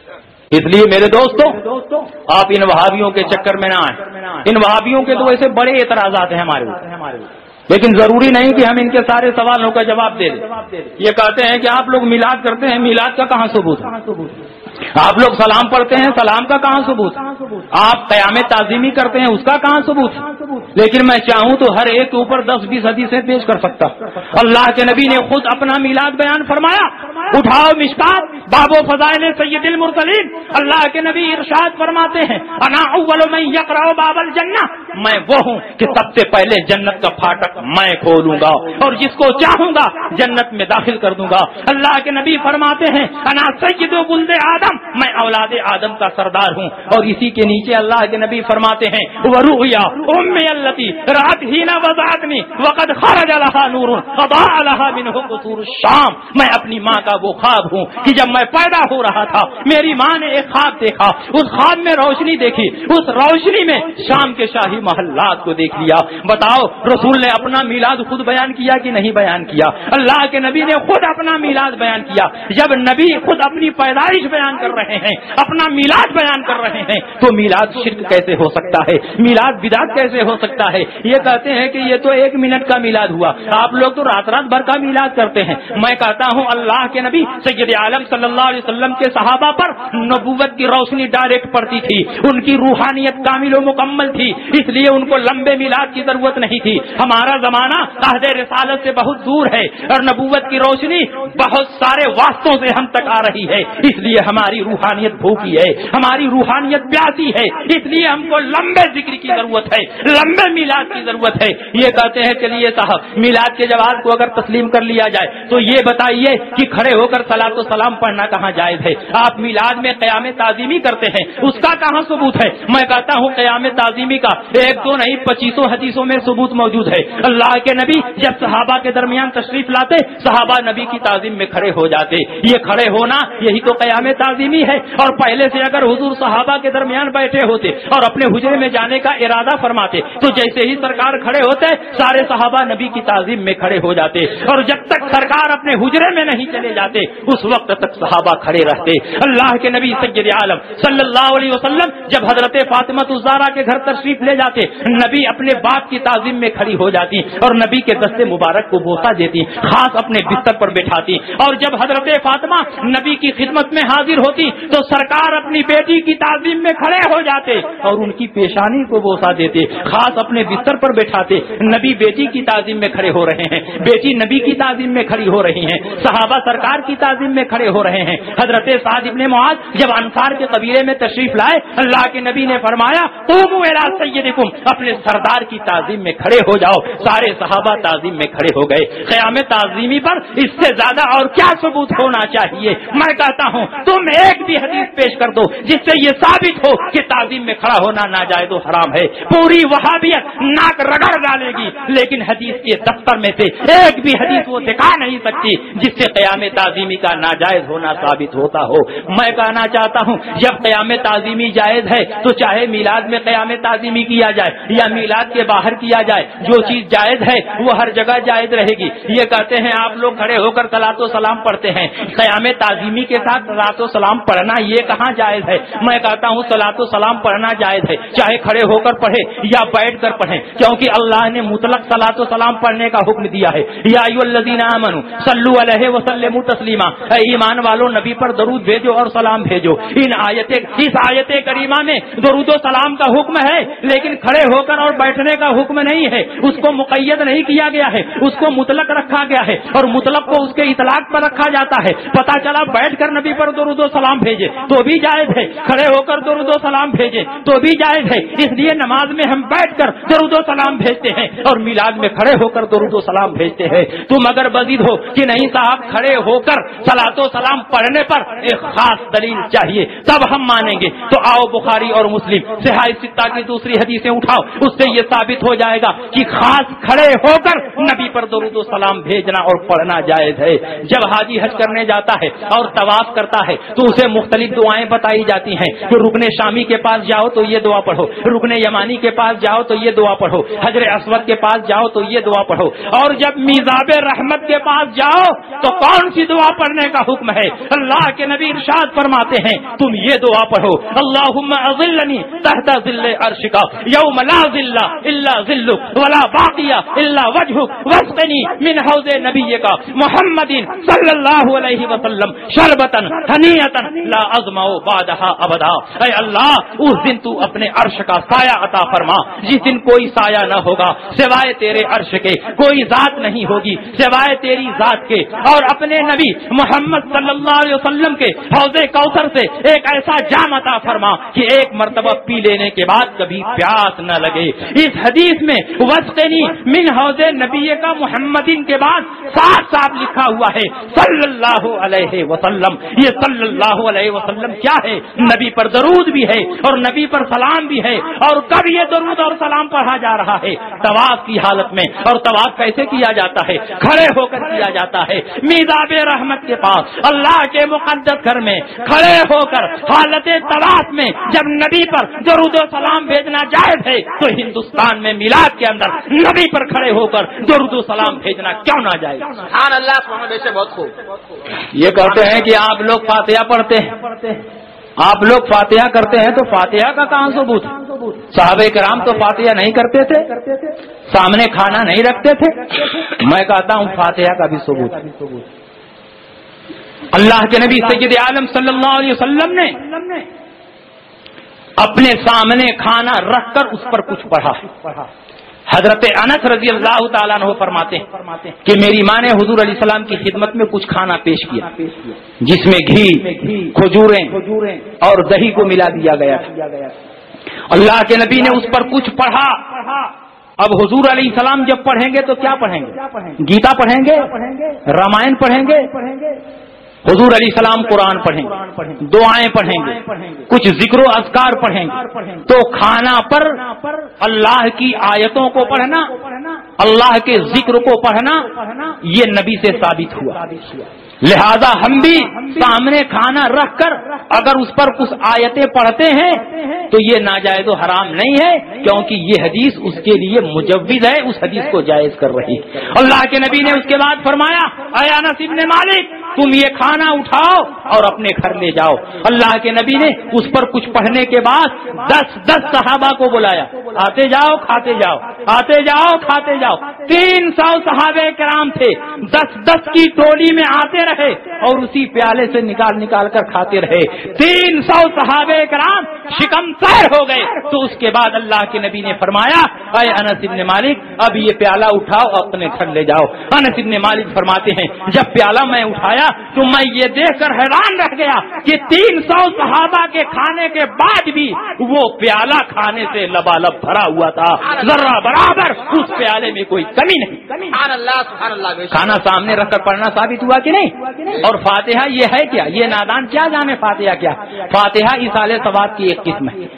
اس لیے میرے دوستوں آپ ان وہابیوں کے چکر میں نہ آئیں. ان وہابیوں کے تو ایسے بڑے اعتراضات ہیں ہمارے، لیکن ضروری نہیں کہ ہم ان کے سارے سوالوں کا جواب دے دیں. یہ کہتے ہیں کہ آپ لوگ میلاد کرتے ہیں، میلاد کا کہاں ثبوت ہے؟ آپ لوگ سلام پڑھتے ہیں، سلام کا کہاں ثبوت؟ آپ قیام تعظیمی کرتے ہیں، اس کا کہاں ثبوت؟ لیکن میں چاہوں تو ہر ایک کے اوپر 10-20 حدیثیں پیش کر سکتا. اللہ کے نبی نے خود اپنا میلاد بیان فرمایا. اٹھاؤ مشکات باب و فضائل سید المرسلین. اللہ کے نبی ارشاد فرماتے ہیں انا اول من یقرأ باب الجنہ، میں وہ ہوں کہ سب سے پہلے جنت کا پھاٹک میں کھولوں گا اور جس کو چاہوں گا جنت میں داخل کر دوں گا. اللہ کے نبی فرماتے ہیں انا سید ولد آدم، میں اولاد آدم کا سردار ہوں. اور اسی کے نیچے اللہ کے نبی فرماتے ہیں ورؤیا امی التی رات ہی نہ وضعتنی وقد خرج لها نور فضاء لها منه قصور الشام، میں اپنی ماں کا وہ خواب ہوں کہ جب میں پیدا ہو رہا تھا میری ماں نے ایک خواب دیکھا، اس خواب میں روشنی دیکھی، اس روشنی میں شام کے شاہی محلات کو دیکھ لیا. بتاؤ رسول نے اپنا میلاد خود بیان کیا کہ نہیں بیان کیا؟ اللہ کے نبی نے خود اپنا میلاد بیان کیا. جب نبی خود اپنی پیدائش بیان کر رہے ہیں، اپنا میلاد بیان کر رہے ہیں، تو میلاد شرک کیسے ہو سکتا ہے؟ میلاد بدعت کیسے ہو سکتا ہے؟ یہ کہتے ہیں کہ یہ تو 1 منٹ کا میلاد ہوا، آپ لوگ تو رات رات بھر کا میلاد کرتے ہیں. میں کہتا ہوں اللہ کے نبی سید عالم صلی اللہ علیہ وسلم کے صحابہ پر نبوت کی روشنی ڈائریکٹ پڑتی تھی، ان کی روحانیت کامل و مکمل تھی، اس لیے ان کو لمبے میلاد کی ضرورت نہیں تھی. ہمارا زمانہ عہد رسالت سے بہت دور ہے اور نبوت کی روشنی بہت سارے واسطوں سے ہم تک آ رہی ہے، اس لیے ہماری روحانیت بھوکی ہے، ہماری روحانیت پیاسی ہے، اس لیے ہم کو لمبے ذکر کی ضرورت ہے، لمبے میلاد کی ضرورت ہے. یہ کہتے ہیں چلیے صاحب میلاد کے جواز کو اگر تسلیم کر لیا جائے تو یہ بتائیے کہ کھڑے ہو کر صلاۃ و سلام پڑھنا کہاں جائز ہے؟ آپ میلاد میں قیام تعظیمی کرتے ہیں، اس کا کہاں ثبوت ہے؟ میں کہتا ہوں قیام تعظیمی کا 1-2 نہیں 25 حدیثوں میں ثبوت موجود ہے. اللہ کے نبی جب صحابہ کے درمیان تشریف لاتے، صحابہ نبی کی تعظیم میں کھڑے ہو جاتے. یہ کھڑے ہونا یہی تو قیام تعظیمی ہے. اور پہلے سے اگر حضور صحابہ کے درمیان بیٹھے ہوتے اور اپنے حجرے میں جانے کا ارادہ فرماتے تو جیسے ہی سرکار کھڑے ہوتے سارے صحابہ نبی کی تعظیم میں کھڑے ہو جاتے، اور جب تک سرکار اپنے حجرے میں نہیں چلے جاتے اس وقت تک صحابہ کھڑے رہتے. اللہ کے نبی سید عالم صلی اللہ علیہ وسلم جب حضرت فاطمہ الزہرا کے گھر تشریف لے جاتے، نبی اپنے باپ کی تعظیم میں کھڑی ہو جاتی اور نبی کے دست مبارک کو بوسہ دیتی، خاص اپنے بستر پر بٹھاتی. اور جب حضرت فاطمہ نبی کی خدمت میں حاضر ہوتی تو سرکار اپنی بیٹی کی تعظیم میں کھڑے ہو جاتے اور ان کی پیشانی کو بوسہ دیتے، خاص اپنے بستر پر بٹھاتے. نبی بیٹی کی تعظیم میں کھڑے ہو رہے ہیں، بیٹی نبی کی تعظیم میں کھڑی ہو رہی ہیں، صحابہ سرکار کی تعظیم میں کھڑے ہو رہے ہیں. حضرت سعد ابن معاذ جب انصار کے قبیلے میں تشریف لائے، اللہ کے نبی نے فرمایا قوموا الی سیدکم، اپنے سردار کی تعظیم میں کھڑے ہو جاؤ. سارے صحابہ تعظیم میں کھڑے ہو گئے. قیام تعظیمی پر اس سے زیادہ اور کیا ثبوت ہونا چاہیے؟ میں کہتا ہوں تم ایک بھی حدیث پیش کر دو جس سے یہ ثابت ہو کہ تعظیم میں کھڑا ہونا ناجائز و حرام ہے. پوری وہابیت ناک رگڑ ڈالے گی لیکن حدیث کے دفتر میں سے ایک بھی حدیث وہ دکھا نہیں سکتی جس سے قیام تعظیمی کا ناجائز ہونا ثابت ہوتا ہو. میں کہنا چاہتا ہوں جب قیام تعظیمی جائز ہے تو چاہے میلاد میں قیام تعظیمی کیا جائے یا میلاد کے باہر کیا جائے، جو چیز جائز ہے وہ ہر جگہ جائز رہے گی. یہ کہتے ہیں آپ لوگ کھڑے ہو کر صلاۃ و سلام پڑھتے ہیں، قیام تعظیمی کے ساتھ صلاۃ و سلام پڑھنا یہ کہاں جائز ہے؟ میں کہتا ہوں صلاۃ و سلام پڑھنا جائز ہے، چاہے کھڑے ہو کر پڑھے یا بیٹھ کر پڑھیں، کیونکہ اللہ نے مطلق صلاۃ و سلام پڑھنے کا حکم دیا ہے. یا ایھا الذین آمنوا صلوا علیہ وسلموا تسلیما، اے ایمان والو نبی پر درود بھیجو اور سلام بھیجو. اس آیت کریمہ میں درود و سلام کا حکم ہے لیکن کھڑے ہو کر اور بیٹھنے کا حکم نہیں ہے. اس کو مقید نہیں کیا گیا ہے، اس کو مطلق رکھا گیا ہے اور مطلق کو اس کے اطلاق پر رکھا جاتا ہے. پتا چلا بیٹھ کر نبی پر درود و سلام بھیجے تو بھی جائز ہے، کھڑے ہو کر درود و سلام بھیجے تو بھی جائز ہے. اس لیے نماز میں ہم بیٹھ کر درود و سلام بھیجتے ہیں اور میلاد میں کھڑے ہو کر درود و سلام بھیجتے ہیں. تم اگر مزید ہو کہ نہیں صاحب کھڑے ہو کر صلاۃ و سلام پڑھنے پر ایک خاص دلیل چاہیے تب ہم مانیں گے تو آؤ بخاری اور مسلم صحیح ستہ کی دوسری حدیثیں اٹھاؤ، اس سے یہ ثابت ہو جائے گا کہ خاص کھڑے ہو کر نبی پر درود و سلام بھیجنا اور پڑھنا جائز ہے. جب حاجی حج کرنے جاتا ہے اور طواف کرتا ہے تو اسے مختلف دعائیں بتائی جاتی ہیں کہ رکن شامی کے پاس جاؤ تو یہ دعا پڑھو، رکن یمانی کے پاس جاؤ تو یہ دعا پڑھو، حجر اسود کے پاس جاؤ تو یہ دعا پڑھو، اور جب میزاب رحمت کے پاس جاؤ تو کون سی دعا پڑھنے کا حکم ہے. اللہ کے نبی ارشاد فرماتے ہیں تم یہ دعا پڑھو, اللہم اظلنی تحت ظل عرشک یوم لا ظل الا ظلک ولا باقی الا وجہک واسقنی من حوض نبیک محمد صلی اللہ علیہ وسلم شربتا ہنیئتا لا اظمأ بعدها ابدا. اے اللہ اس دن تو اپنے عرش کا سایہ عطا فرما, جس دن کوئی سایہ نہ ہوگا سوائے تیرے عرش کے, کوئی ذات نہیں ہوگی سوائے تیری ذات کے, اور اپنے نبی محمد صلی اللہ علیہ وسلم کے حوض کوثر سے ایک ایسا جام عطا فرما کہ ایک مرتبہ پی لینے کے بعد کبھی پیاس نہ لگے. اس حدیث میں وسطنی من حوض نبی کا محمدین کے بعد صاف صاف لکھا ہوا ہے صلی اللہ علیہ وسلم. یہ صلی اللہ علیہ وسلم کیا ہے؟ نبی پر درود بھی ہے اور نبی پر سلام بھی ہے. اور کب یہ درود اور سلام پڑھا جا رہا ہے؟ طواف کی حالت میں. اور طواف کیسے کیا جاتا ہے؟ کھڑے ہو کر کیا جاتا ہے. میزاب رحمت کے پاس اللہ کے مقدس گھر میں کھڑے ہو کر حالت طواف میں جب نبی پر درود و سلام بھیجنا جائز ہے تو ہندوستان میں میلاد کے اندر نبی پر کھڑے ہو کر درود و سلام بھیجنا کیوں نہ جائے؟ سبحان اللہ, بہت خوب. یہ کہتے ہیں کہ آپ لوگ فاتحہ پڑھتے ہیں, آپ لوگ فاتحہ کرتے ہیں تو فاتحہ کا کہاں ثبوت؟ صحابہ کرام تو فاتحہ نہیں کرتے تھے, سامنے کھانا نہیں رکھتے تھے. میں کہتا ہوں فاتحہ کا بھی ثبوت. اللہ کے نبی سید عالم صلی اللہ علیہ وسلم نے اپنے سامنے کھانا رکھ کر اس پر کچھ پڑھا. حضرت انس رضی اللہ تعالیٰ عنہ فرماتے ہیں کہ میری ماں نے حضور علیہ السلام کی خدمت میں کچھ کھانا پیش کیا جس میں گھی, کھجوریں اور دہی کو ملا دیا گیا تھا. اللہ کے نبی نے اس پر کچھ پڑھا. اب حضور علیہ السلام جب پڑھیں گے تو کیا پڑھیں گے؟ گیتا پڑھیں گے, رامائن پڑھیں گے. حضور علیہ السلام قرآن پڑھیں گے, دعائیں پڑھیں گے, کچھ ذکر و اذکار پڑھیں گے. تو کھانا پر اللہ کی آیتوں کو پڑھنا, اللہ کے ذکر کو پڑھنا, یہ نبی سے ثابت ہوا. لہذا ہم بھی سامنے کھانا رکھ کر اگر اس پر کچھ آیتیں پڑھتے ہیں تو یہ ناجائز و حرام نہیں ہے, کیونکہ یہ حدیث اس کے لیے مجوز ہے, اس حدیث کو جائز کر رہی. اللہ کے نبی نے اس کے بعد فرمایا اے انس ابن مالک تم یہ کھانا اٹھاؤ اور اپنے گھر لے جاؤ. اللہ کے نبی نے اس پر کچھ پڑھنے کے بعد 10 صحابہ کو بلایا, آتے جاؤ کھاتے جاؤ, آتے جاؤ کھاتے جاؤ. 300 صحابہ کرام تھے, 10 کی ٹولی میں آتے رہے اور اسی پیالے سے نکال کر کھاتے رہے. 300 صحابہ کرام شکم سیر ہو گئے. تو اس کے بعد اللہ کے نبی نے فرمایا اے انس ابن مالک اب یہ پیالہ اٹھاؤ اپنے گھر لے جاؤ. انس ابن مالک فرماتے ہیں جب پیالہ میں اٹھایا تو میں یہ دیکھ کر حیران رہ گیا کہ 300 صحابہ کے کھانے کے بعد بھی وہ پیالہ کھانے سے لبالب بھرا ہوا تھا, ذرہ برابر اس پیالے میں کوئی کمی نہیں. سبحان اللہ. کھانا سامنے رکھ کر پڑھنا ثابت ہوا کہ نہیں؟ اور فاتحہ یہ ہے کیا؟ یہ نادان کیا جانے فاتحہ کیا؟ فاتحہ ایصال ثواب کی ایک قسم ہے,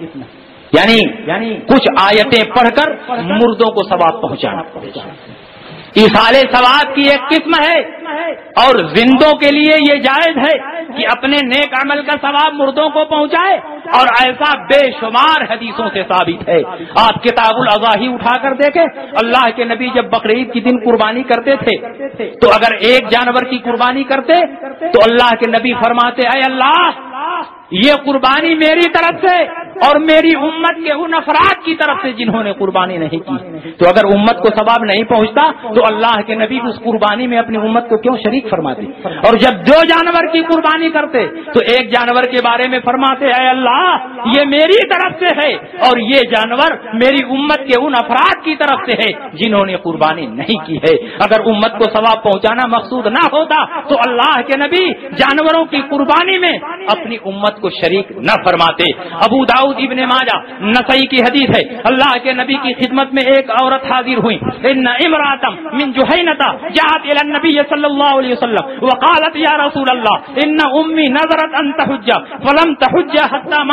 یعنی کچھ آیتیں پڑھ کر مردوں کو ثواب پہنچانا. ایصال ثواب کی ایک قسم ہے, اور زندوں کے لیے یہ جائز ہے کہ اپنے نیک عمل کا ثواب مردوں کو پہنچائے, اور ایسا بے شمار حدیثوں سے ثابت ہے. آپ کتاب الاضاحی اٹھا کر دیکھیں, اللہ کے نبی جب بقرعید کی دن قربانی کرتے تھے تو اگر ایک جانور کی قربانی کرتے تو اللہ کے نبی فرماتے اے اللہ یہ قربانی میری طرف سے اور میری امت کے ان افراد کی طرف سے جنہوں نے قربانی نہیں کی. تو اگر امت کو ثواب نہیں پہنچتا تو اللہ کے نبی اس قربانی میں اپنی امت کو کیوں شریک فرماتے؟ اور جب 2 جانور کی قربانی کرتے تو ایک جانور کے بارے میں فرماتے اے اللہ یہ میری طرف سے ہے اور یہ جانور میری امت کے ان افراد کی طرف سے ہے جنہوں نے قربانی نہیں کی ہے. اگر امت کو ثواب پہنچانا مقصود نہ ہوتا تو اللہ کے نبی جانوروں کی قربانی میں اپنی امت کو شریک نہ فرماتے. ابو داؤد ابن ماجہ نسائی کی حدیث ہے, اللہ کے نبی کی خدمت میں ایک عورت حاضر ہوئی. ان امراتم من جہینہ جاءت الى النبی صلی اللہ علیہ وسلم وقالت یا رسول اللہ ان امی نظرت ان تحج فلم تحج حتى ماتت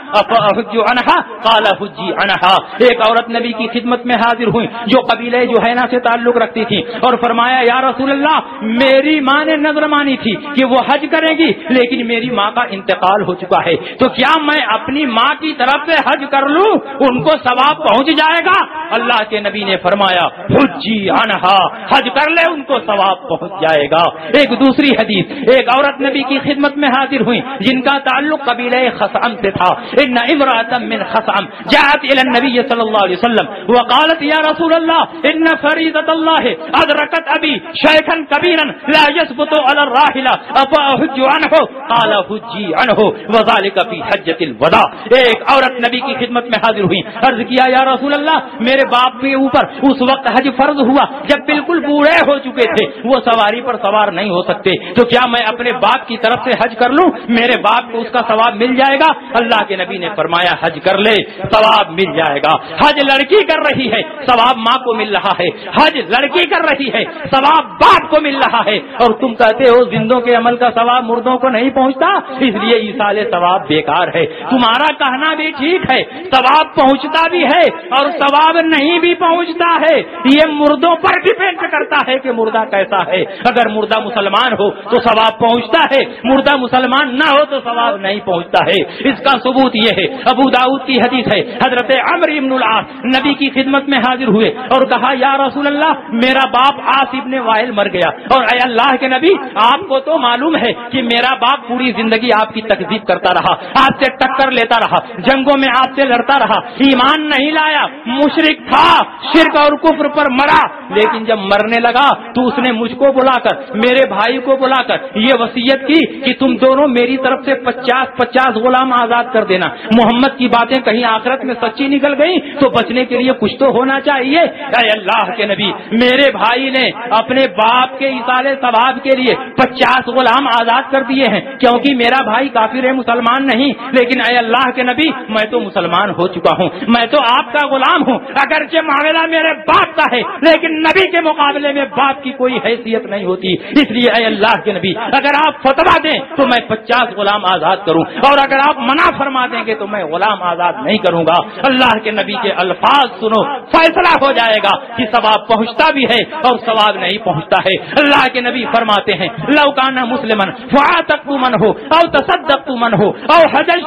افأحج عنہا قال حجی عنہا. ایک عورت نبی کی خدمت میں حاضر ہوئی جو قبیلہ جہینہ سے تعلق رکھتی تھی اور فرمایا یا رسول اللہ میری ماں نے نظر مانی تھی کہ وہ حج کرے گی لیکن میری ماں کا انتقال ہو چکا ہے تو کیا میں اپنی ماں کی طرف سے حج کر لوں ان کو ثواب پہنچ جائے گا؟ اللہ کے نبی نے فرمایا حجی عنہا حج کر لے ان کو ثواب پہنچ جائے گا. ایک دوسری حدیث ایک عورت نبی کی خدمت میں حاضر ہوئی جن کا تعلق قبیلہ خثعم سے تھا. ان امرأة من خثعم جاءت الى النبي صلی اللہ علیہ وسلم وقالت یا رسول اللہ ان فریضۃ اللہ ادرکت ابی شیخا کبیرا لا يثبت على الراحلہ افأحج عنہ قال حجی عنہ وذلك فی حجۃ الوداع. ایک عورت نبی کی خدمت میں حاضر ہوئی عرض کیا یا رسول اللہ میرے باپ کے اوپر اس وقت حج فرض ہوا جب بالکل بوڑھے ہو چکے تھے وہ سواری پر سوار نہیں ہو سکتے تو کیا میں اپنے باپ کی طرف سے حج کر لوں میرے باپ کو اس کا ثواب مل جائے گا؟ اللہ کے نبی نے فرمایا حج کر لے ثواب مل جائے گا. حج لڑکی کر رہی ہے ثواب ماں کو مل رہا ہے. حج لڑکی کر رہی ہے ثواب باپ کو مل رہا ہے. اور تم کہتے ہو زندوں کے عمل کا ثواب مردوں کو نہیں پہنچتا اس لیے ایصال ثواب بیکار ہے. تمہارا کہنا بھی ٹھیک ہے ثواب پہنچتا بھی ہے اور ثواب نہیں بھی پہنچتا ہے. یہ مردوں پر ڈیپینڈ کرتا ہے کہ مردہ کیسا ہے. اگر مردہ مسلمان ہو تو ثواب پہنچتا ہے مردہ مسلمان نہ ہو تو ثواب نہیں پہنچتا ہے. اس کا ثبوت یہ ہے ابو داؤد کی حدیث ہے حضرت عمرو بن العاص نبی کی خدمت میں حاضر ہوئے اور کہا یا رسول اللہ میرا باپ عاص ابن وائل مر گیا اور اے اللہ کے نبی آپ کو تو معلوم ہے کہ میرا باپ پوری زندگی آپ کی تکذیب کرتا رہا آپ سے ٹکر لیتا رہا جنگوں میں آپ سے لڑتا رہا ایمان نہیں لایا مشرک تھا شرک اور کفر پر مرا لیکن جب مرنے لگا تو اس نے مجھ کو بلا کر میرے بھائی کو بلا کر یہ وصیت کی کہ تم دونوں میری طرف سے 50 غلام آزاد کر دینا. محمد کی باتیں کہیں آخرت میں سچی نکل گئی تو بچنے کے لیے کچھ تو ہونا چاہیے. اے اللہ کے نبی میرے بھائی نے اپنے باپ کے ایصال ثواب کے لیے 50 غلام آزاد کر دیے ہیں کیونکہ میرا بھائی کافر ہے مسلمان نہیں لیکن اے اللہ کے نبی میں تو مسلمان ہو چکا ہوں میں تو آپ کا غلام ہوں اگرچہ معاملہ میرے باپ کا ہے لیکن نبی کے مقابلے میں باپ کی کوئی حیثیت نہیں ہوتی. اس لیے اے اللہ کے نبی اگر آپ فتویٰ دیں تو میں 50 غلام آزاد کروں اور اگر آپ منع فرما دیں گے تو میں غلام آزاد نہیں کروں گا. اللہ کے نبی کے الفاظ سنو فیصلہ ہو جائے گا کہ ثواب پہنچتا بھی ہے اور ثواب نہیں پہنچتا ہے. اللہ کے نبی فرماتے ہیں لو کان مسلمن فاعتقت من ہو او تصدقت من ہو او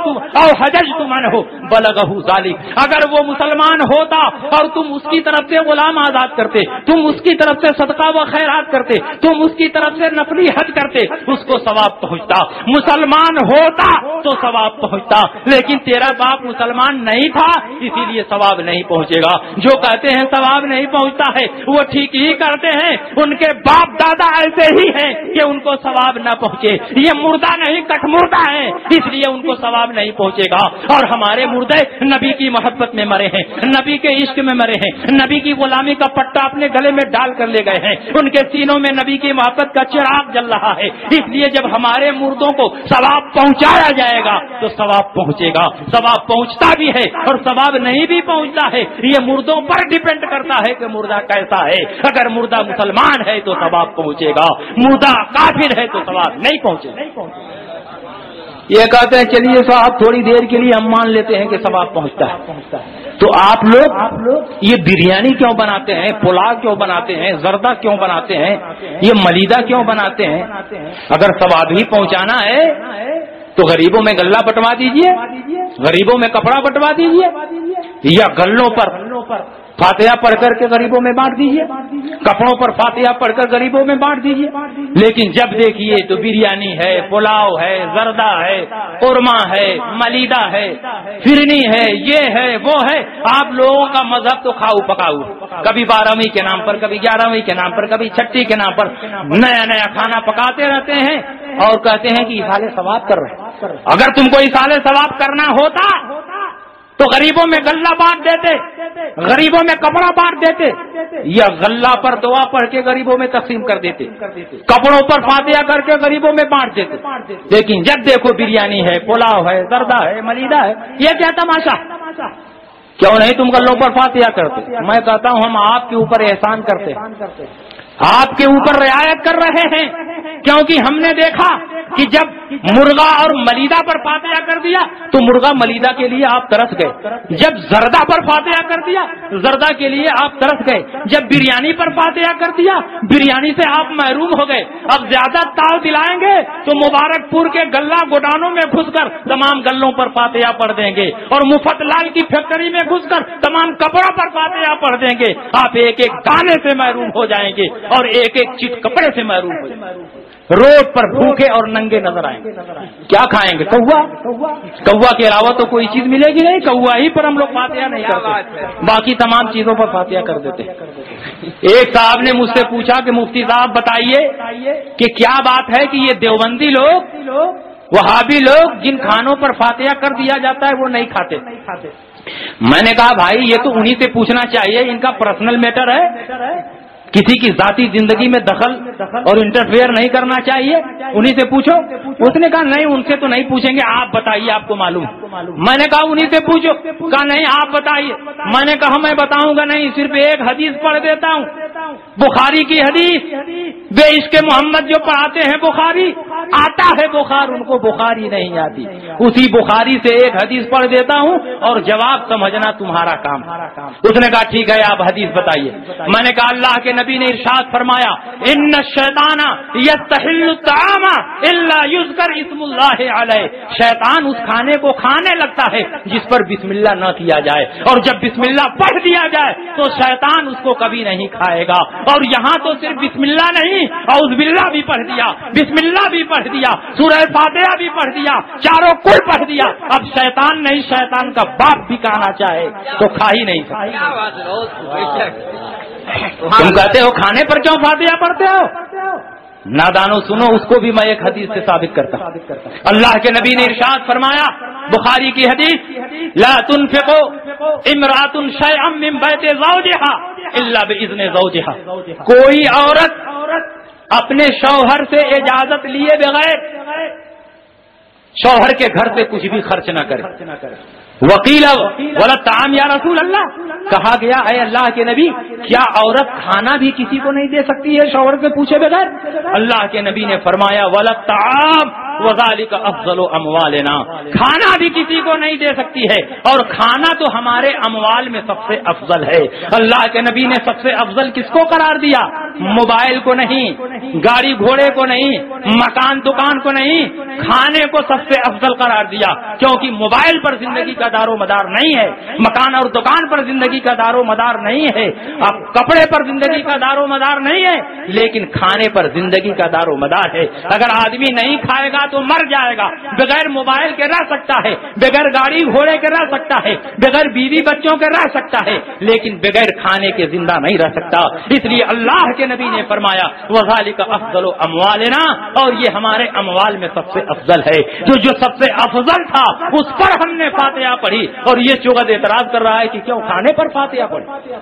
حججت من ہو بلغہ ذلک. اگر وہ مسلمان ہوتا اور تم اس کی طرف سے غلام آزاد کرتے تم اس کی طرف سے صدقہ و خیرات کرتے تم اس کی طرف سے نفلی حج کرتے اس کو ثواب پہنچتا. مسلمان ہوتا تو ثواب پہنچتا لیکن تیرا باپ مسلمان نہیں تھا اسی لیے ثواب نہیں پہنچے گا. جو کہتے ہیں ثواب نہیں پہنچتا ہے وہ ٹھیک ہی کرتے ہیں. ان کے باپ دادا ایسے ہی ہیں کہ ان کو ثواب نہ پہنچے. یہ مردہ نہیں کٹ مردہ ہے اس لیے ان کو ثواب نہیں پہنچے گا. اور ہمارے مردے نبی کی محبت میں مرے ہیں نبی کے عشق میں مرے ہیں نبی کی غلامی کا پٹا اپنے گلے میں ڈال کر لے گئے ہیں. ان کے سینوں میں نبی کی محبت کا چراغ جل رہا ہے. اس لیے جب ہمارے مردوں کو ثواب پہنچایا جائے گا تو ثواب پہنچے گا. ثواب پہنچتا بھی ہے اور ثواب نہیں بھی پہنچتا ہے. یہ مردوں پر ڈیپینڈ کرتا ہے کہ مردہ کیسا ہے. اگر مردہ مسلمان ہے تو ثواب پہنچے گا مردہ کافر ہے تو ثواب نہیں پہنچے گا. یہ کہتے ہیں چلیے صاحب تھوڑی دیر کے لیے ہم مان لیتے ہیں کہ ثواب پہنچتا ہے تو آپ لوگ یہ بریانی کیوں بناتے ہیں پلاؤ کیوں بناتے ہیں زردہ کیوں بناتے ہیں یہ ملیدہ کیوں بناتے ہیں؟ اگر ثواب ہی پہنچانا ہے تو غریبوں میں غلہ بٹوا دیجئے غریبوں میں کپڑا بٹوا دیجئے یا غلوں پر فاتحہ پڑھ کر کے غریبوں میں بانٹ دیجئے کپڑوں پر فاتحہ پڑھ کر غریبوں میں بانٹ دیجئے. لیکن جب دیکھیے تو بریانی ہے پلاؤ ہے زردہ ہے قورمہ ہے ملیدہ ہے فرنی ہے یہ ہے وہ ہے. آپ لوگوں کا مذہب تو کھاؤ پکاؤ کبھی 12ویں کے نام پر کبھی 11ویں کے نام پر کبھی 6ٹی کے نام پر نیا نیا کھانا پکاتے رہتے ہیں اور کہتے ہیں کہ ایصال ثواب کر رہے ہیں. اگر تم کو ایصال ثواب کرنا ہوتا تو غریبوں میں غلہ بانٹ دیتے غریبوں میں کپڑا بانٹ دیتے یا غلہ پر دعا پڑھ کے غریبوں میں تقسیم کر دیتے کپڑوں پر فاتحہ کر کے غریبوں میں بانٹ دیتے. لیکن جب دیکھو بریانی ہے پلاؤ ہے زردہ ہے ملیدہ ہے یہ کیا تماشا کیوں نہیں تم غلوں پر فاتحہ کرتے؟ میں کہتا ہوں ہم آپ کے اوپر احسان کرتے آپ کے اوپر رعایت کر رہے ہیں کیونکہ ہم نے دیکھا کہ جب مرغا اور ملیدہ پر فاتحہ کر دیا تو مرغا ملیدہ کے لیے آپ ترس گئے، جب زردہ پر فاتحہ کر دیا زردہ کے لیے آپ ترس گئے، جب بریانی پر فاتحہ کر دیا بریانی سے آپ محروم ہو گئے۔ اب زیادہ تاؤ دلائیں گے تو مبارک پور کے گلہ گودانوں میں گھس کر تمام گلوں پر فاتحہ پڑھ دیں گے، اور مفت لال کی فیکٹری میں گھس کر تمام کپڑوں پر فاتحہ پڑھ دیں گے۔ آپ ایک ایک دانے سے محروم ہو جائیں گے اور ایک ایک چٹ کپڑے سے محروم ہو جائیں گے، روڈ پر بھوکے اور ننگے نظر آئیں گے۔ کیا کھائیں گے؟ کوا کے علاوہ تو کوئی چیز ملے گی نہیں، کوا ہی پر ہم لوگ فاتحہ نہیں کرتے، باقی تمام چیزوں پر فاتحہ کر دیتے۔ ایک صاحب نے مجھ سے پوچھا کہ مفتی صاحب بتائیے کہ کیا بات ہے کہ یہ دیوبندی لوگ، وہابی لوگ جن کھانوں پر فاتحہ کر دیا جاتا ہے وہ نہیں کھاتے؟ میں نے کہا بھائی یہ تو انہی سے پوچھنا چاہیے، ان کا پرسنل میٹر ہے، کسی کی ذاتی زندگی میں دخل اور انٹرفیئر نہیں کرنا چاہیے، انہی سے پوچھو۔ اس نے کہا نہیں ان سے تو نہیں پوچھیں گے، آپ بتائیے آپ کو معلوم۔ میں نے کہا انہی سے پوچھو، کہا نہیں آپ بتائیے۔ میں نے کہا میں بتاؤں گا نہیں، صرف ایک حدیث پڑھ دیتا ہوں، بخاری کی حدیث، بے عشق محمد جو پڑھاتے ہیں بخاری، آتا ہے بخار ان کو بخاری نہیں آتی، اسی بخاری سے ایک حدیث پڑھ دیتا ہوں اور جواب سمجھنا تمہارا کام۔ اس نے کہا ٹھیک ہے آپ حدیث بتائیے۔ میں نے کہا اللہ کے نبی نے ارشاد فرمایا ان الشیطان یستحل الطعام الا یذکر اسم اللہ علیہ، شیطان اس کھانے کو کھانے لگتا ہے جس پر بسم اللہ نہ کیا جائے، اور جب بسم اللہ پڑھ دیا جائے تو شیطان اس کو کبھی نہیں کھائے گا۔ اور یہاں تو صرف بسم اللہ نہیں، اعوذ باللہ بھی پڑھ دیا، بسم اللہ بھی پڑھ دیا، سورہ فاتحہ بھی پڑھ دیا، چاروں کل پڑھ دیا۔ اب شیطان نہیں، شیطان کا باپ بھی کھانا چاہے تو کھا ہی نہیں سکتا۔ تم کہتے ہو کھانے پر کیوں فاتحہ پڑھتے ہو؟ نادانو سنو، اس کو بھی میں ایک حدیث سے ثابت کرتا ہوں۔ اللہ کے نبی نے ارشاد فرمایا، بخاری کی حدیث، لا تنفقو امرأۃ شیئا من بیت زوجہا الا باذن زوجہا، کوئی عورت اپنے شوہر سے اجازت لیے بغیر شوہر کے گھر سے کچھ بھی خرچ نہ کرے۔ وکیل ولا طعام یا رسول اللہ، کہا گیا اے اللہ کے نبی کیا عورت کھانا بھی کسی کو نہیں دے سکتی ہے شوہر سے پوچھے بغیر؟ اللہ کے نبی نے فرمایا ولا طعام وذالک افضل اموالنا، کھانا بھی کسی کو نہیں دے سکتی ہے، اور کھانا تو ہمارے اموال میں سب سے افضل ہے۔ اللہ کے نبی نے سب سے افضل کس کو قرار دیا؟ موبائل کو نہیں، گاڑی گھوڑے کو نہیں، مکان دکان کو نہیں، کھانے کو سب سے افضل قرار دیا، کیونکہ موبائل پر زندگی کا دار و مدار نہیں ہے، مکان اور دکان پر زندگی کا دار و مدار نہیں ہے، اب کپڑے پر زندگی کا دار و مدار نہیں ہے، لیکن کھانے پر زندگی کا دار و مدار ہے۔ اگر آدمی نہیں کھائے گا تو مر جائے گا، بغیر موبائل کے رہ سکتا ہے، بغیر گاڑی گھوڑے کے رہ سکتا ہے، بغیر بیوی بچوں کے رہ سکتا ہے، لیکن بغیر کھانے کے زندہ نہیں رہ سکتا۔ اس لیے اللہ کے نبی نے فرمایا وذالک افضل اموالنا، اور یہ ہمارے اموال میں سب سے افضل ہے، جو سب سے افضل تھا اس پر ہم نے فاتحہ پڑھی، اور یہ چغد اعتراض کر رہا ہے کہ کیوں کھانے پر فاتحہ پڑھی۔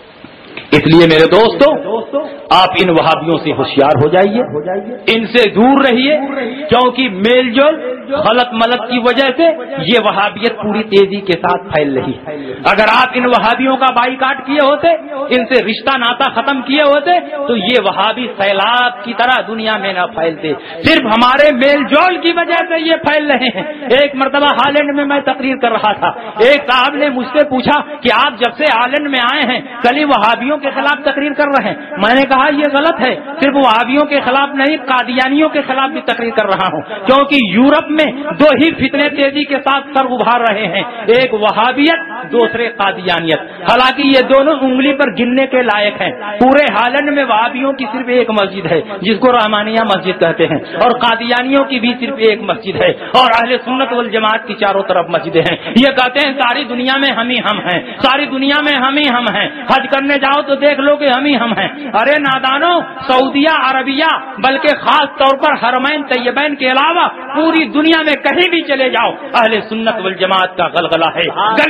اس لیے میرے دوستو آپ ان وہابیوں سے ہوشیار ہو جائیے، ان سے دور رہیے، کیونکہ میل جول غلط ملت کی وجہ سے یہ وہابیت پوری تیزی کے ساتھ پھیل رہی ہے۔ اگر آپ ان وہابیوں کا بائیکاٹ کیے ہوتے، ان سے رشتہ ناتا ختم کیے ہوتے تو یہ وہابی سیلاب کی طرح دنیا میں نہ پھیلتے، صرف ہمارے میل جول کی وجہ سے یہ پھیل رہے ہیں۔ ایک مرتبہ ہالینڈ میں میں تقریر کر رہا تھا، ایک صاحب نے مجھ سے پوچھا کہ آپ جب سے ہالینڈ میں آئے ہیں کل ہی وہابیوں کے خلاف تقریر کر رہے ہیں۔ میں نے کہا یہ غلط ہے، صرف وہابیوں کے خلاف نہیں قادیانیوں کے خلاف بھی تقریر کر رہا ہوں، کیونکہ یورپ میں دو ہی فتنے تیزی کے ساتھ سر ابھار رہے ہیں، ایک وہابیت دوسرے قادیانیت۔ حالانکہ یہ دونوں انگلی پر گننے کے لائق ہیں۔ پورے ہالینڈ میں وہابیوں کی صرف ایک مسجد ہے جس کو رحمانیہ مسجد کہتے ہیں، اور قادیانیوں کی بھی صرف ایک مسجد ہے، اور اہل سنت والجماعت کی چاروں طرف مسجدیں ہیں۔ یہ کہتے ہیں ساری دنیا میں ہم ہی ہم ہیں، ساری دنیا میں ہم ہی ہم ہیں، حج کرنے جاؤ تو دیکھ لو کہ ہم ہی ہم ہیں۔ ارے نادانو، سعودیہ عربیہ بلکہ خاص طور پر حرمین طیبین کے علاوہ پوری دنیا میں کہیں بھی چلے جاؤ اہل سنت والجماعت کا غلغلہ ہے، گلی گلی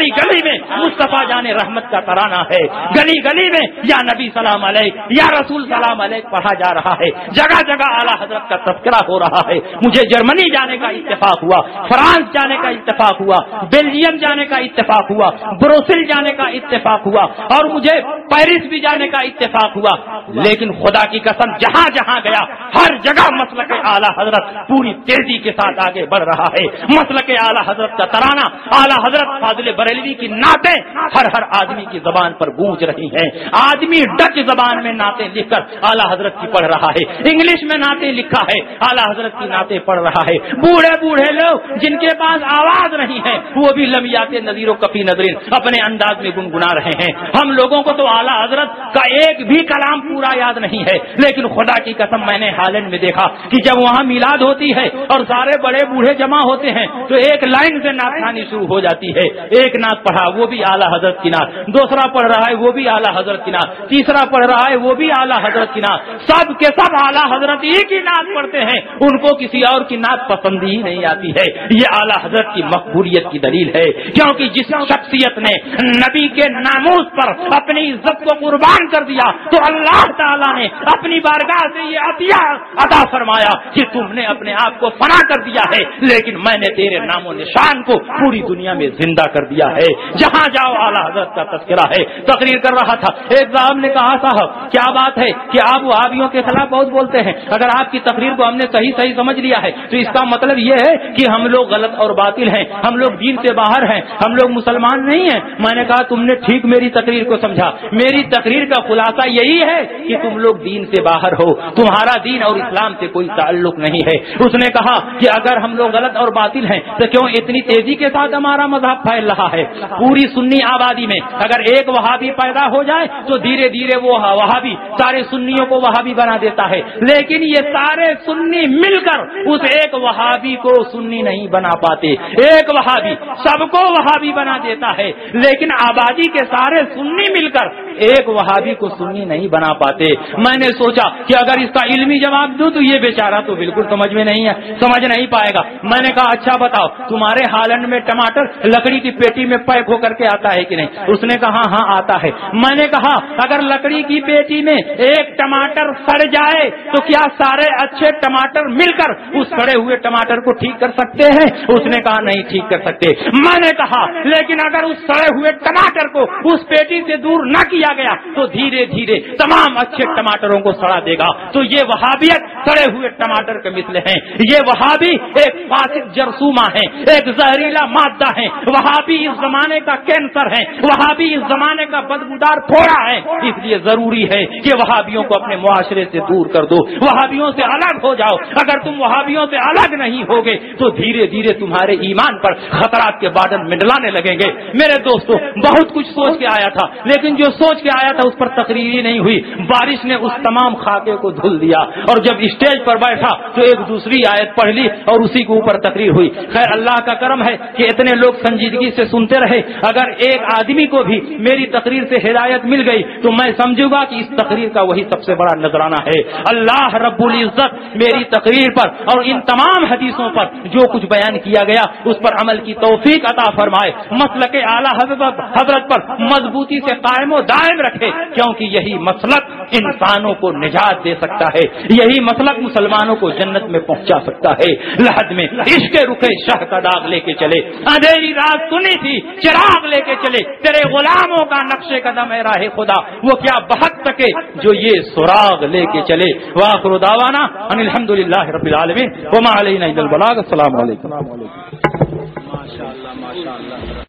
میں مصطفیٰ جان رحمت کا ترانہ ہے، گلی گلی میں یا نبی سلام علیک یا رسول سلام علیک پڑھا جا رہا ہے، جگہ جگہ اعلیٰ حضرت کا تذکرہ ہو رہا ہے۔ مجھے جرمنی جانے کا اتفاق ہوا، فرانس جانے کا اتفاق ہوا، بیلجیم جانے کا اتفاق ہوا، بروسل جانے کا اتفاق ہوا، اور مجھے پیرس بھی جانے کا اتفاق ہوا، لیکن خدا کی قسم جہاں جہاں گیا ہر جگہ مسلک اعلیٰ حضرت پوری تیزی کے ساتھ آگے بڑھ رہا ہے۔ مسلک اعلیٰ حضرت کا ترانہ، اعلیٰ حضرت فاضل بریلوی کی نعتیں ہر آدمی کی زبان پر گونج رہی ہیں۔ آدمی ڈچ زبان میں نعتیں لکھ کر اعلیٰ حضرت کی پڑھ رہا ہے، انگلش میں نعتیں لکھا ہے، اعلیٰ حضرت کی نعتیں پڑھ رہا ہے۔ بوڑھے بوڑھے لوگ جن کے پاس آواز نہیں ہے وہ بھی لمیات نذیر و کفی نظرین اپنے انداز میں گنگنا رہے ہیں۔ ہم لوگوں کو تو اعلیٰ حضرت کا ایک بھی کلام پورا یاد نہیں ہے، لیکن خدا کی قسم میں نے ہالینڈ میں دیکھا کہ جب وہاں میلاد ہوتی ہے اور سارے بڑے بوڑھے جمع ہوتے ہیں تو ایک لائن سے نعت کھانی شروع ہو جاتی ہے۔ ایک نعت پڑھا وہ بھی اعلیٰ حضرت کی نعت، دوسرا پڑھ رہا ہے وہ بھی اعلیٰ حضرت کی نعت، تیسرا پڑھ رہا ہے وہ بھی اعلیٰ حضرت کی نعت، سب کے سب اعلیٰ حضرت ہی کی نعت پڑھتے ہیں، ان کو کسی اور کی نعت پسند ہی نہیں آتی ہے۔ یہ اعلیٰ حضرت کی مقبولیت کی دلیل ہے، کیونکہ جس شخصیت نے نبی کے ناموس پر اپنی عزت کو قربان کر دیا تو اللہ تعالیٰ نے اپنی بارگاہ سے یہ عطیہ عطا فرمایا کہ تم نے اپنے آپ کو فنا کر دیا ہے لیکن میں نے تیرے نام و نشان کو پوری دنیا میں زندہ کر دیا ہے۔ جہاں جاؤ اعلیٰ حضرت کا تذکرہ ہے۔ تقریر کر رہا تھا، ایک صاحب نے کہا صاحب کیا بات ہے کہ آپ وہابیوں کے خلاف بہت بولتے ہیں، اگر آپ کی تقریر کو ہم نے صحیح سمجھ لیا ہے تو اس کا مطلب یہ ہے کہ ہم لوگ غلط اور باطل ہیں، ہم لوگ دین سے باہر ہیں، ہم لوگ مسلمان نہیں ہیں۔ میں نے کہا تم نے ٹھیک میری تقریر کو سمجھا، میری تقریر کا خلاصہ یہی ہے کہ تم لوگ دین سے باہر ہو، تمہارا دین اور اسلام سے کوئی تعلق نہیں ہے۔ اس نے کہا کہ اگر ہم لوگ غلط اور باطل ہیں تو کیوں اتنی تیزی کے ساتھ ہمارا مذہب پھیل رہا ہے؟ پوری سنی آبادی میں اگر ایک وہابی پیدا ہو جائے تو دھیرے دھیرے وہ وہابی سارے سنیوں کو وہابی بنا دیتا ہے، لیکن یہ سارے سنی مل کر اس ایک وہابی کو سنی نہیں بنا پاتے۔ ایک وہابی سب کو وہابی بنا دیتا ہے لیکن آبادی کے سارے سنی مل کر ایک وہابی کو سنی نہیں بنا پاتے۔ میں نے سوچا کہ اگر اس کا علمی جواب دوں تو یہ بیچارہ تو بالکل سمجھ میں نہیں ہے، سمجھ نہیں پائے گا۔ میں نے کہا اچھا بتاؤ تمہارے ہالینڈ میں ٹماٹر لکڑی کی پیٹی میں پیک ہو کر کے آتا ہے کہ نہیں؟ اس نے کہا ہاں آتا ہے۔ میں نے کہا اگر لکڑی کی پیٹی میں ایک ٹماٹر سڑ جائے تو کیا سارے اچھے ٹماٹر مل کر اس سڑے ہوئے ٹماٹر کو ٹھیک کر سکتے ہیں؟ اس نے کہا نہیں ٹھیک کر سکتے۔ میں نے کہا لیکن اگر اس سڑے ہوئے ٹماٹر کو اس پیٹی سے دور نہ کیا گیا تو دھیرے دھیرے تمام اچھے ٹماٹروں کو سڑا دے گا۔ تو یہ وہابیت سڑے ہوئے ٹماٹر کے مثل ہیں۔ یہ وہابی ایک فاسد جرثومہ ہے، ایک زہریلا مادہ ہے، وہابی اس زمانے کا کینسر ہے، وہابی اس زمانے کا بدبودار پھوڑا ہے۔ اس لیے ضروری ہے کہ وہابیوں کو اپنے معاشرے سے دور کر دو، وہابیوں سے الگ ہو جاؤ۔ اگر تم وہابیوں سے الگ نہیں ہوگے تو دھیرے دھیرے تمہارے ایمان پر خطرات کے بادل منڈلانے لگیں گے۔ میرے دوستو بہت کچھ سوچ کے آیا تھا لیکن جو سوچ کے آیا تھا اس پر تقریر ہی نہیں ہوئی، بارش نے اس تمام خاکے کو دھل دیا اور جب اسٹیج پر بیٹھا تو ایک دوسری آیت پڑھ لی اور اسی کے اوپر تقریر ہوئی۔ خیر اللہ کا کرم ہے کہ اتنے لوگ سنجیدگی سے سنتے رہے۔ اگر ایک آدمی کو بھی میری تقریر سے ہدایت مل گئی تو میں سمجھوں گا کہ اس تقریر کا وہی سب سے بڑا نذرانہ ہے۔ اللہ رب العزت میری تقریر پر اور ان تمام حدیثوں پر جو کچھ بیان کیا گیا اس پر عمل کی توفیق عطا فرمائے، مسلک اعلیٰ حضرت پر مضبوطی سے قائم و دائم رکھے، کیونکہ یہی مسلک انسانوں کو نجات دے سکتا ہے، یہی مسلک مسلمانوں کو جنت میں پہنچا سکتا ہے۔ لحد میں عشق رخے شاہ کا داغ لے کے چلے، اندھیری رات سنی تھی چراغ لے کے چلے، تیرے غلاموں کا نقش قدم ہے راہ خدا، وہ کیا بہت سکے جو یہ سراغ لے کے چلے۔ وآخر دعوانا ان الحمدللہ رب العالمین وما علینا الا البلاغ۔ السلام علیکم۔ ماشاءاللہ ماشاءاللہ۔